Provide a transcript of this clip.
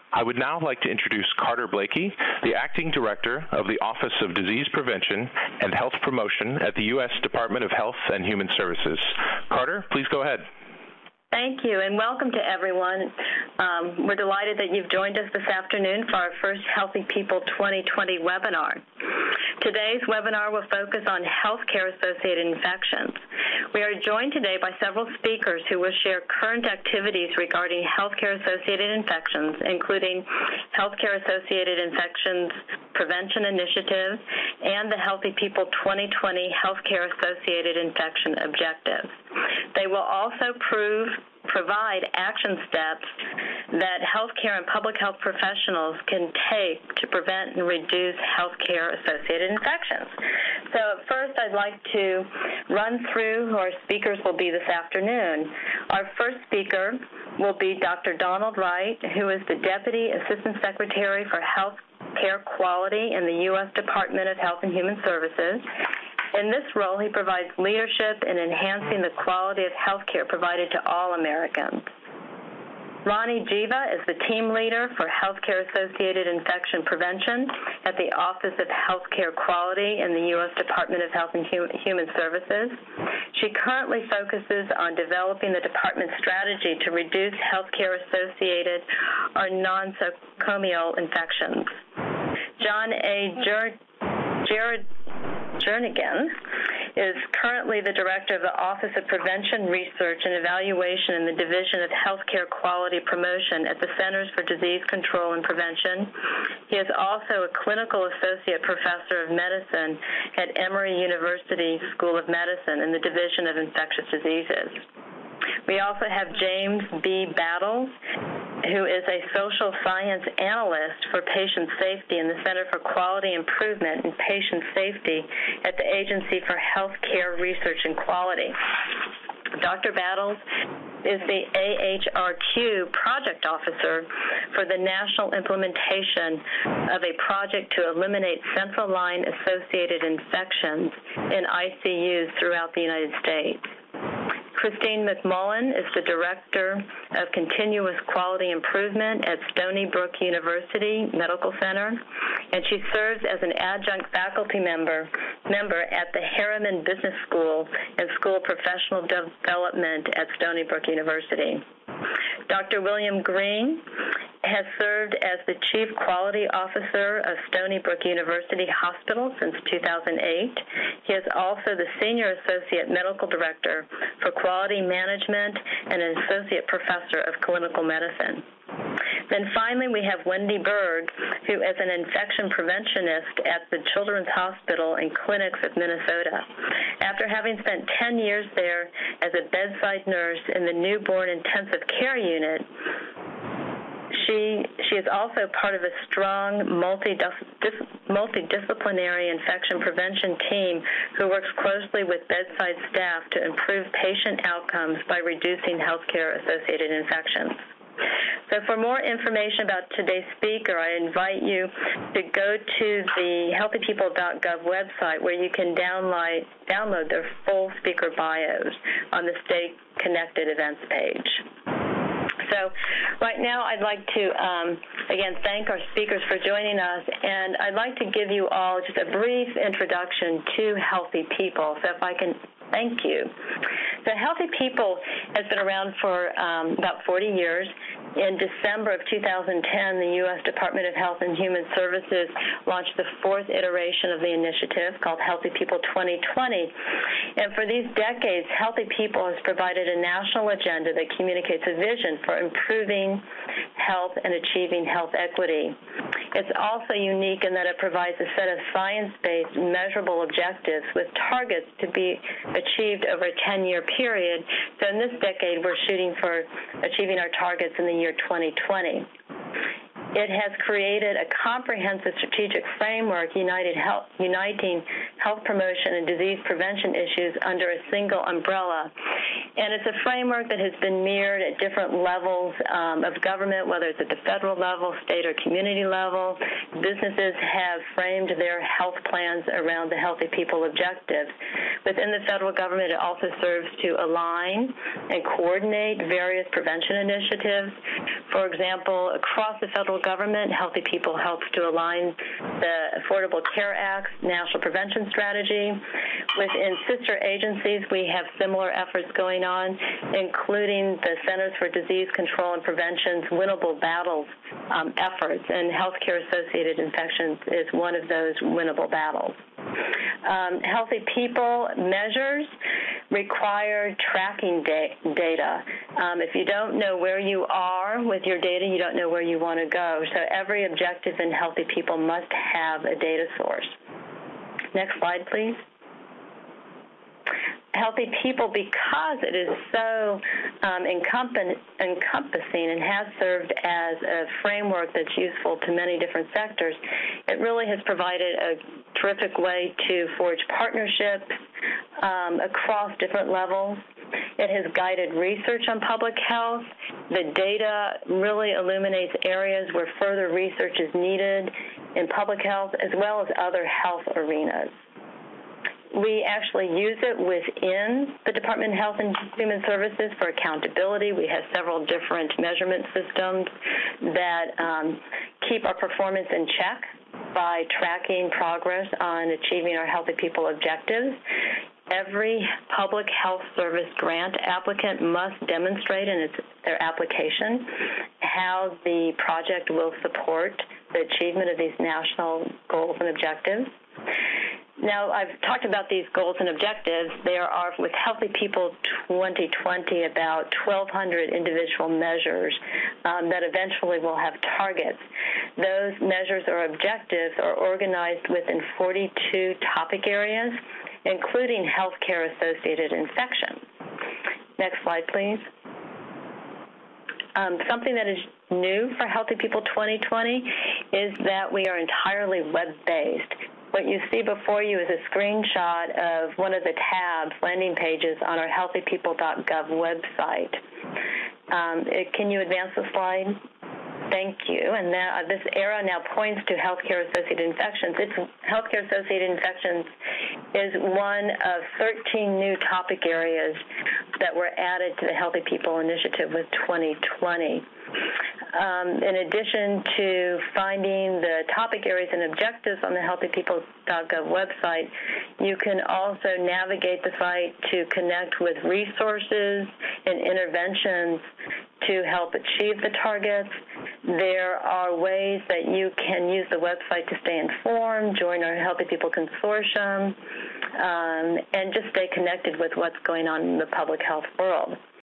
I would now like to introduce Carter Blakey, the Acting Director of the Office of Disease Prevention and Health Promotion at the U.S. Department of Health and Human Services. Carter, please go ahead. Thank you, and welcome to everyone. We're delighted that you've joined us this afternoon for our first Healthy People 2020 webinar. Today's webinar will focus on healthcare-associated infections. We are joined today by several speakers who will share current activities regarding healthcare-associated infections, including healthcare-associated infections prevention initiatives and the Healthy People 2020 healthcare-associated infection objectives. They will also provide action steps that healthcare and public health professionals can take to prevent and reduce healthcare-associated infections. So first, I'd like to run through who our speakers will be this afternoon. Our first speaker will be Dr. Donald Wright, who is the Deputy Assistant Secretary for Health Care Quality in the U.S. Department of Health and Human Services. In this role, he provides leadership in enhancing the quality of health care provided to all Americans. Ronnie Jiva is the team leader for healthcare-associated infection prevention at the Office of Healthcare Quality in the U.S. Department of Health and Human Services. She currently focuses on developing the department's strategy to reduce healthcare-associated or non-nosocomial infections. John A. Jernigan is currently the Director of the Office of Prevention Research and Evaluation in the Division of Healthcare Quality Promotion at the Centers for Disease Control and Prevention. He is also a Clinical Associate Professor of Medicine at Emory University School of Medicine in the Division of Infectious Diseases. We also have James B. Battles, who is a social science analyst for patient safety in the Center for Quality Improvement and Patient Safety at the Agency for Healthcare Research and Quality. Dr. Battles is the AHRQ project officer for the national implementation of a project to eliminate central line associated infections in ICUs throughout the United States. Christine McMullen is the Director of Continuous Quality Improvement at Stony Brook University Medical Center, and she serves as an adjunct faculty member at the Harriman Business School and School of Professional Development at Stony Brook University. Dr. William Green has served as the Chief Quality Officer of Stony Brook University Hospital since 2008. He is also the Senior Associate Medical Director for Quality Management and an Associate Professor of Clinical Medicine. Then finally, we have Wendy Byrd, who is an infection preventionist at the Children's Hospital and Clinics of Minnesota. After having spent 10 years there as a bedside nurse in the newborn intensive care unit, she is also part of a strong multidisciplinary infection prevention team who works closely with bedside staff to improve patient outcomes by reducing healthcare-associated infections. So for more information about today's speaker, I invite you to go to the healthypeople.gov website where you can download their full speaker bios on the Stay Connected events page. So right now I'd like to, again, thank our speakers for joining us, and I'd like to give you all just a brief introduction to Healthy People. So if I can thank you. So Healthy People has been around for about 40 years. In December of 2010, the U.S. Department of Health and Human Services launched the fourth iteration of the initiative called Healthy People 2020. And for these decades, Healthy People has provided a national agenda that communicates a vision for improving health and achieving health equity. It's also unique in that it provides a set of science-based, measurable objectives with targets to be achieved over a 10-year period. So in this decade, we're shooting for achieving our targets in the year 2020. It has created a comprehensive strategic framework uniting health promotion and disease prevention issues under a single umbrella. And it's a framework that has been mirrored at different levels of government, whether it's at the federal level, state or community level. Businesses have framed their health plans around the Healthy People objectives. Within the federal government, it also serves to align and coordinate various prevention initiatives. For example, across the federal government, Healthy People helps to align the Affordable Care Act's National Prevention Strategy. Within sister agencies, we have similar efforts going on, including the Centers for Disease Control and Prevention's Winnable Battles efforts, and healthcare-associated infections is one of those winnable battles. Healthy People measures require tracking data. If you don't know where you are with your data, you don't know where you want to go. So every objective in Healthy People must have a data source. Next slide, please. Healthy People, because it is so encompassing and has served as a framework that's useful to many different sectors, it really has provided a terrific way to forge partnerships across different levels. It has guided research on public health. The data really illuminates areas where further research is needed in public health as well as other health arenas. We actually use it within the Department of Health and Human Services for accountability. We have several different measurement systems that keep our performance in check by tracking progress on achieving our Healthy People objectives. Every public health service grant applicant must demonstrate in their application how the project will support the achievement of these national goals and objectives. Now, I've talked about these goals and objectives. There are, with Healthy People 2020, about 1,200 individual measures that eventually will have targets. Those measures or objectives are organized within 42 topic areas, including healthcare-associated infections. Next slide, please. Something that is new for Healthy People 2020 is that we are entirely web-based. What you see before you is a screenshot of one of the tabs, landing pages, on our healthypeople.gov website. Can you advance the slide? Thank you. And now, this arrow now points to healthcare-associated infections. Healthcare-associated infections is one of 13 new topic areas that were added to the Healthy People Initiative with 2020. In addition to finding the topic areas and objectives on the healthypeople.gov website, you can also navigate the site to connect with resources and interventions to help achieve the targets. There are ways that you can use the website to stay informed, join our Healthy People Consortium, and just stay connected with what's going on in the public health world.